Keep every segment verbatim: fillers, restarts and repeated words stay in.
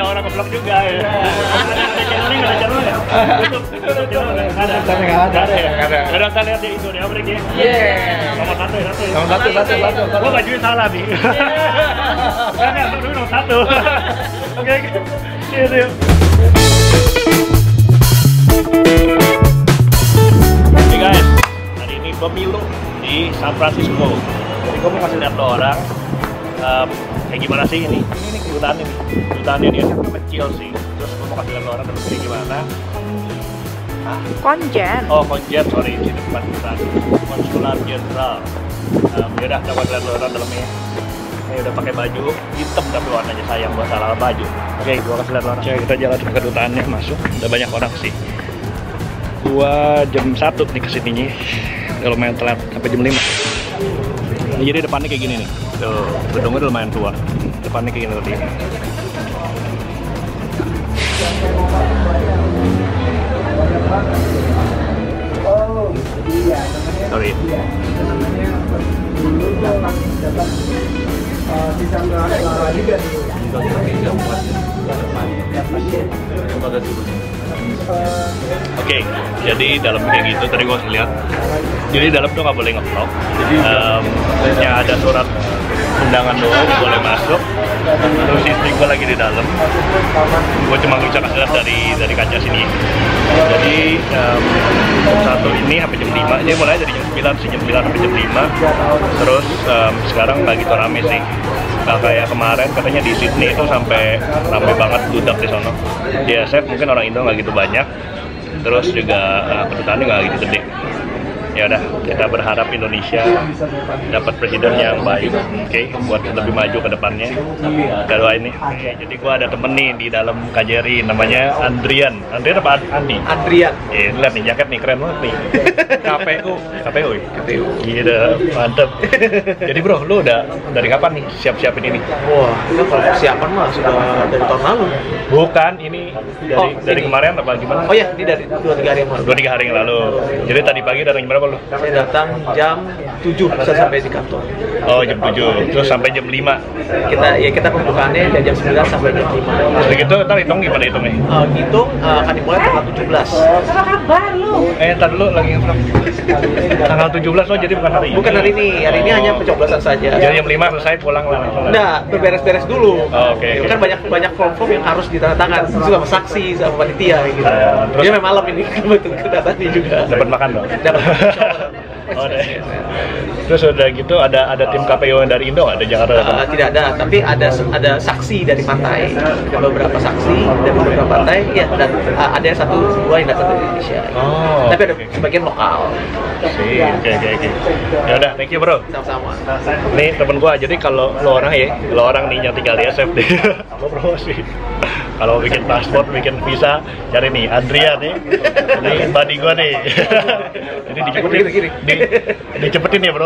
ada orang nge-vlog juga ya. Ada channelnya nggak ada channelnya? YouTube, YouTube channel nggak ada. Nggak ada. Nggak ada ya. Nggak ada. Udah kita lihat di Indo di Amrik ya. Yeah. Nomor satu ya satu. Nomor satu, satu, satu. Gua bajunya salah nih. Kan yang dulu nomor satu. Oke, oke. See you. Oke guys, hari ini pemilu di San Francisco. Jadi gue mau kasih lihat lo orang um, kayak gimana sih ini. Ini nih kedutaan ini, kedutaan ini kan kecil sih. Terus gue mau kasih lihat lo orang terus ini gimana. Hah? Konjen. Oh konjen, sorry, ini bukan kedutaan. Konsulat Jenderal. Um, ya udah, coba lihat lo orang dalamnya. Ini udah pakai baju hitam tapi warnanya sayang buat salah baju. Oke, gue kasih lihat lo orang. Oke, kita jalan ke kedutaannya masuk. Udah banyak orang sih. Gua jam satu nih kesininya, kalau main telat sampai jam lima. Nah, jadi depannya kayak gini nih, tuh gedungnya udah lumayan tua. Depannya kayak gini tadi. Sorry. Oke, okay, jadi dalam kayak gitu tadi gua lihat. Jadi dalam tuh nggak boleh nge-vlog. Um, ya ada surat undangan doang boleh masuk. Terus istri gua lagi di dalam. Gua cuma bisa kasih lihat dari dari kaca sini. Jadi um, satu ini sampai jam lima. Dia mulai dari jam sembilan, jam sembilan sampai jam lima. Terus um, sekarang nggak gitu rame sih. Nah, kayak kemarin katanya di Sydney itu sampai ramai banget budak di sono. Di S F mungkin orang Indo nggak gitu banyak. Terus juga uh, kedutaannya nggak gitu gede. Ya udah, kita berharap Indonesia dapat presiden yang baik, oke, okay, buat lebih maju ke depannya. Kita doain nih. Okay, jadi gua ada temen nih di dalam K J R I, namanya Andrian. Andrian apa Andi? Andrian. Eh, lihat nih jaket nih keren banget nih. K P U, K P U, K P U. Gila, mantep. Jadi bro, lu udah dari kapan nih siap-siapin ini? Wah, itu kalau persiapan mah sudah dari tahun lalu. Bukan, ini dari Oh, dari ini. kemarin apa gimana? Oh ya, ini dari dua tiga hari yang lalu. Dua tiga hari yang lalu. Jadi tadi pagi dari berapa lu? Saya datang jam tujuh bisa sampai di kantor. Oh jam tujuh, terus sampai jam lima. Kita ya kita pembukaannya dari jam sembilan sampai jam lima. Terus gitu, ntar hitung gimana hitungnya? Uh, hitung uh, akan dimulai tanggal tujuh belas. Apa kabar lu? Eh, ntar dulu lagi nge-vlog. Tanggal tujuh belas, oh jadi bukan hari ini? Bukan hari ini, hari ini Oh. hanya pencoblosan saja. Jadi jam lima selesai pulang lah langsung lah. Nah, berberes-beres dulu. Oh, oke, Ya, oke. kan banyak banyak form-form yang harus ditandatangan sama saksi sama panitia gitu. Uh, terus- Dia memang malam ini betul kedatangannya juga. Dapat makan dong? Dapat. Oh, deh. Terus udah gitu ada ada tim K P U yang dari Indo nggak? Ada Jakarta datang? Uh, tidak ada, tapi ada ada saksi dari partai, ada beberapa saksi dari beberapa partai, ya dan uh, ada yang satu dua yang datang dari Indonesia. Oh, Tapi ada oke. sebagian lokal. Sih, oke oke oke. Ya udah, thank you bro. Sama-sama. Nih temen gua, jadi kalau lo orang ya, lo orang nih yang tinggal di S F D, lo promosi. Kalau bikin paspor, bikin visa, cari nih Andrian nih, ini buddy gua nih. Jadi dicepetin, Gini, gini. di, dicepetin ya bro.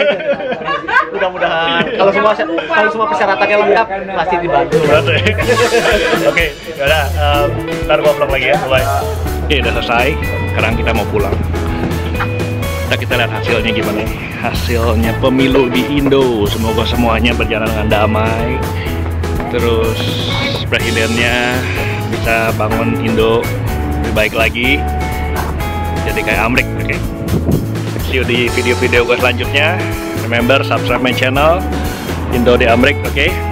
Mudah-mudahan kalau semua kalau semua persyaratannya lengkap pasti dibantu. Berarti. Oke, yaudah, um, ntar gua vlog lagi ya, bye. Oke, udah selesai. Sekarang kita mau pulang. Kita kita lihat hasilnya gimana nih. Hasilnya pemilu di Indo. Semoga semuanya berjalan dengan damai. Terus presidennya bisa bangun Indo lebih baik lagi. Jadi kayak Amrik, oke. Okay? See you di video-video gue selanjutnya. Remember subscribe my channel Indo di Amrik, oke? Okay?